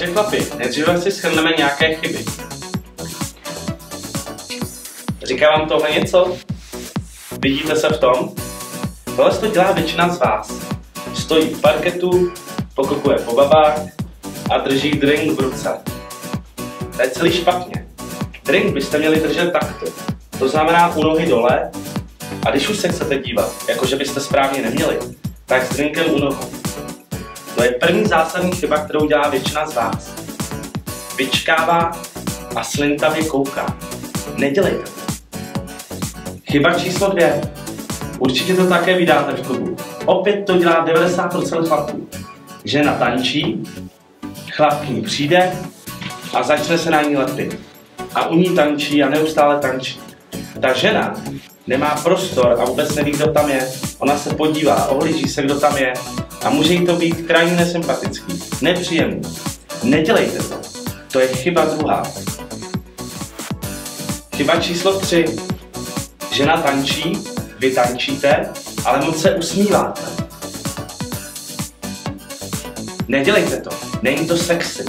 Takže chlapi, nejdříve si shrneme nějaké chyby. Říká vám tohle něco? Vidíte se v tom? Tohle to dělá většina z vás. Stojí v parketu, pokukuje po babách a drží drink v ruce. To je celý špatně. Drink byste měli držet takto. To znamená u nohy dole a když už se chcete dívat, jakože byste správně neměli, tak s drinkem u nohou. To je první zásadní chyba, kterou dělá většina z vás. Vyčkává a slintavě kouká. Nedělejte to. Chyba číslo 2. Určitě to také vydáte v klubu. Opět to dělá 90% chlapů. Žena tančí, chlap k ní přijde a začne se na ní lepit. A u ní tančí a neustále tančí. Ta žena nemá prostor a vůbec neví, kdo tam je. Ona se podívá, ohlíží se, kdo tam je a může jí to být krajně nesympatický, nepříjemný. Nedělejte to. To je chyba druhá. Chyba číslo 3. Žena tančí, vy tančíte, ale moc se usmíváte. Nedělejte to. Není to sexy.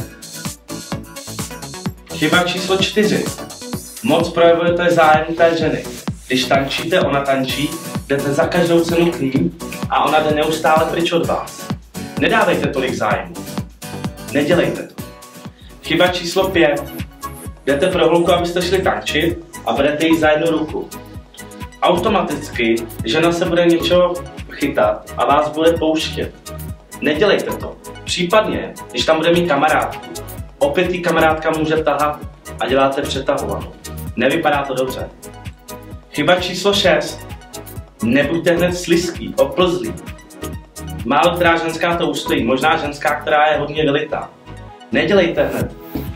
Chyba číslo 4. Moc projevujete zájem té ženy. Když tančíte, ona tančí, jdete za každou cenu k ní a ona jde neustále pryč od vás. Nedávejte tolik zájmu. Nedělejte to. Chyba číslo 5. Jdete pro holku, abyste šli tančit a berete ji za jednu ruku. Automaticky žena se bude něčeho chytat a vás bude pouštět. Nedělejte to. Případně, když tam bude mít kamarádku, opět jí kamarádka může tahat a děláte přetahovanou. Nevypadá to dobře. Chyba číslo 6. Nebuďte hned slizký, oplzlý. Málo která ženská to ustojí, možná ženská, která je hodně vylitá. Nedělejte hned.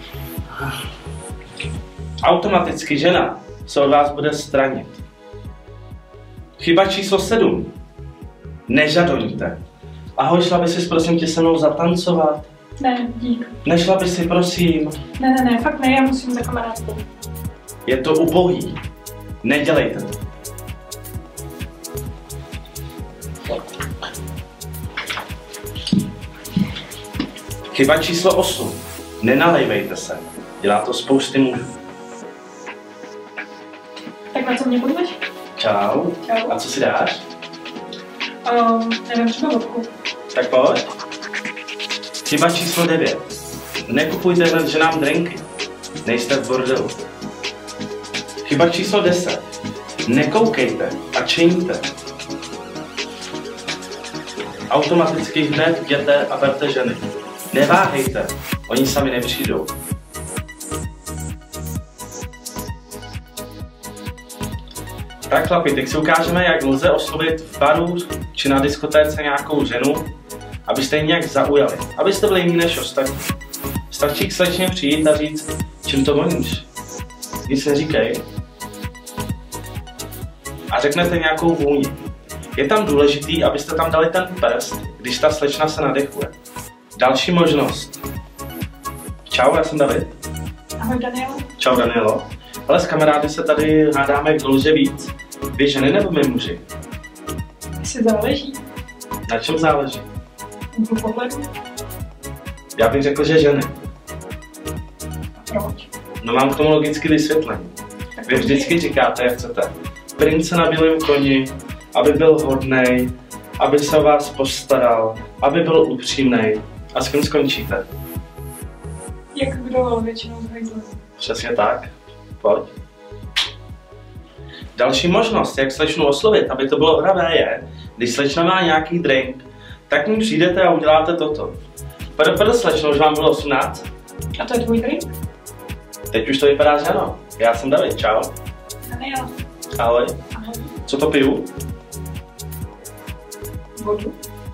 Automaticky žena se od vás bude stranit. Chyba číslo 7. Nežadoníte. Ahoj, šla by si prosím tě se mnou zatancovat? Ne, dík. Nešla by si, prosím? Ne, fakt ne, já musím za kamarádku. Je to ubohý. Nedělejte to. Chyba číslo 8. Nenalejvejte se. Dělá to spousty mužů. Tak na co mě budeš? Čau. Čau. A co si dáš? Nevím, třeba vodku. Tak pojď. Chyba číslo 9. Nekupujte hned ženám drinky. Nejste v bordelu. Chyba číslo 10. Nekoukejte a činíte. Automaticky hned jděte a berte ženy. Neváhejte, oni sami nepřijdou. Tak chlapi, teď si ukážeme, jak lze oslovit v baru či na diskotéce nějakou ženu, abyste ji nějak zaujali, abyste byli jiní než ostatní. Stačí k slečně přijít a říct, čím to voníš. Nic neříkej. A řeknete nějakou vůni. Je tam důležitý, abyste tam dali ten prst, když ta slečna se nadechuje. Další možnost. Čau, já jsem David. Ahoj, Danielo. Čau, Danielo. Ale s kamarády se tady hádáme, kdo lže víc. Vy ženy nebo my muži? Jestli záleží. Na čem záleží? Můžu pohledu. Já bych řekl, že ženy. Proč? No mám k tomu logicky vysvětlení. Vy vždycky říkáte, jak chcete. Prince na bílém koni, aby byl hodnej, aby se o vás postaral, aby byl upřímnej. A s kým skončíte? Jak kdo většinou zhajdu. Přesně tak. Pojď. Další možnost, jak slečnu oslovit, aby to bylo hravé, je, když slečna má nějaký drink, tak k ní přijdete a uděláte toto. Slečno, už vám bylo 18? A to je tvůj drink? Teď už to vypadá, že ano. Já jsem David, čau. Daniela. Ahoj. Ahoj. Co to piju? Vodu.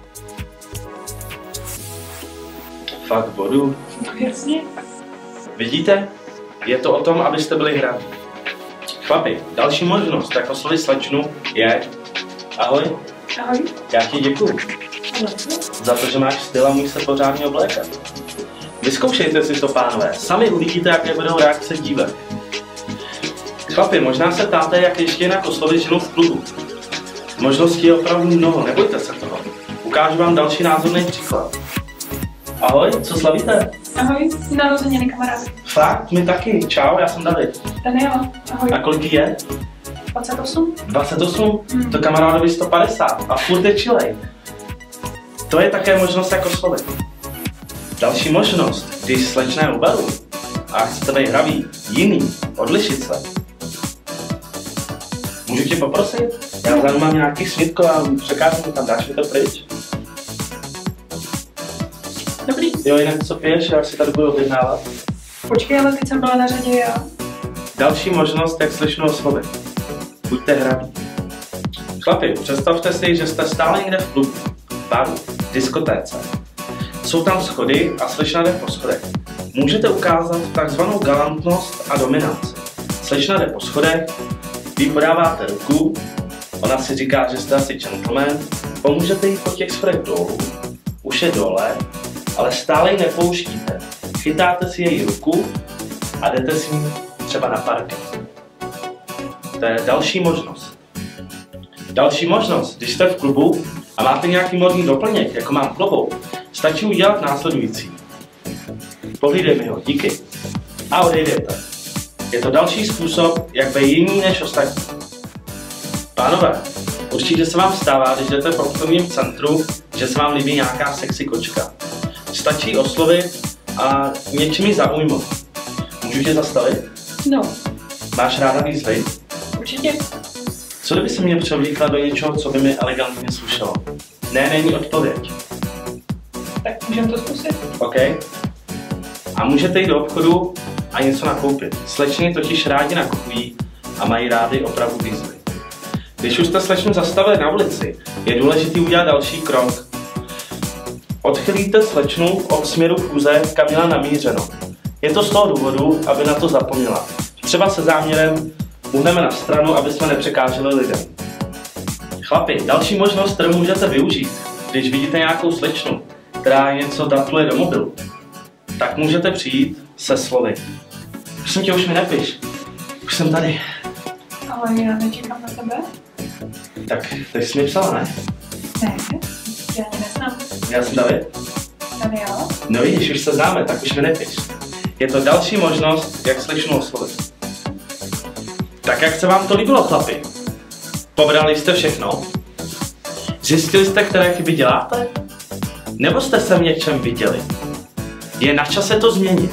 Fakt vodu? No jasně. Vidíte? Je to o tom, abyste byli hraví. Chlapi, další možnost, jak oslovit slečnu, je... Ahoj. Ahoj. Já ti děkuju. Za to, že máš styl a umíš se pořádně oblékat. Vyzkoušejte si to, pánové. Sami uvidíte, jaké budou reakce dívek. Chlapi, možná se ptáte, jak ještě jinak oslovit ženu v klubu. Možností je opravdu mnoho, nebojte se toho. Ukážu vám další názorný příklad. Ahoj, co slavíte? Ahoj, narozeniny kamarády. Fakt, my taky. Čau, já jsem David. Daniela, ahoj. A kolik je? 28? 28? To kamarádovi 150 a furt je chilej. To je také možnost jako oslovit. Další možnost, když slečné u baru a chcete být hravý, jiný, odlišit se. Můžu tě poprosit? Já vzadu mám nějaký svítko a překážu mi tam, dáš mi to pryč? Dobrý. Jo, jinak co piješ, já si tady budu objednávat. Počkej, ale teď jsem byla na řadě já. Další možnost, jak slečnu oslovit. Buďte hraví. Chlapi, představte si, že jste stále někde v klubu, baru, diskotéce. Jsou tam schody a slečna jde po schodech. Můžete ukázat takzvanou galantnost a dominaci. Slečna jde po schodech, vy podáváte ruku, ona si říká, že jste asi gentleman, pomůžete jí po těch schodech dolů, už je dole, ale stále ji nepouštíte. Chytáte si její ruku a jdete s ní třeba na parket. To je další možnost. Další možnost, když jste v klubu a máte nějaký modní doplněk, jako mám klobouk, stačí udělat následující. Pohlídej mi ho, díky. A odejdete. Je to další způsob, jak být jiný než ostatní. Pánové, určitě se vám stává, když jdete po obchodním centru, že se vám líbí nějaká sexy kočka. Stačí oslovit a něčím ji zaujmout. Můžu tě zastavit? No, Máš ráda výzvy? určitě. Co kdyby se mě převlíkla do něčeho, co by mi elegantně slušelo? Ne, není odpověď. Tak můžeme to zkusit. OK? A můžete jít do obchodu a něco nakoupit. Slečny totiž rádi nakupují a mají rády opravdu výzvy. Když už jste slečnu zastavili na ulici, je důležité udělat další krok. Odchylíte slečnu od směru chůze, kam měla namířeno. Je to z toho důvodu, aby na to zapomněla. Třeba se záměrem uhneme na stranu, aby jsme nepřekáželi lidem. Chlapi, další možnost, kterou můžete využít, když vidíte nějakou slečnu, která něco datluje do mobilu, tak můžete přijít se slovy. Prosím tě, už mi nepiš. Už jsem tady. Ale já nečekám na tebe. Tak, teď jsi mi psala, ne? Ne, já ani neznám. Já jsem David. Daniela? No vidíš, už se známe, tak už mi nepiš. Je to další možnost, jak slečnu oslovit. Tak jak se vám to líbilo, chlapi? Pobrali jste všechno? Zjistili jste, které chyby děláte? Nebo jste se v něčem viděli? Je na čase to změnit.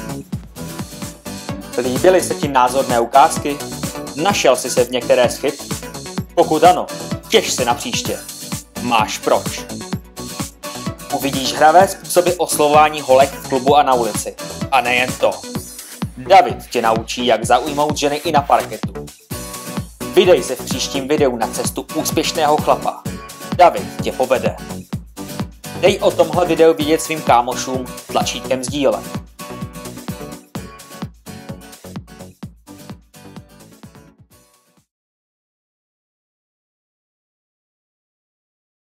Líbily se ti názorné ukázky? Našel jsi se v některé z chyb? Pokud ano, těš se na příště. Máš proč. Uvidíš hravé způsoby oslovování holek v klubu a na ulici. A nejen to. David tě naučí, jak zaujmout ženy i na parketu. Vydej se v příštím videu na cestu úspěšného chlapa. David tě povede. Dej o tomhle videu vidět svým kámošům tlačítkem sdílet.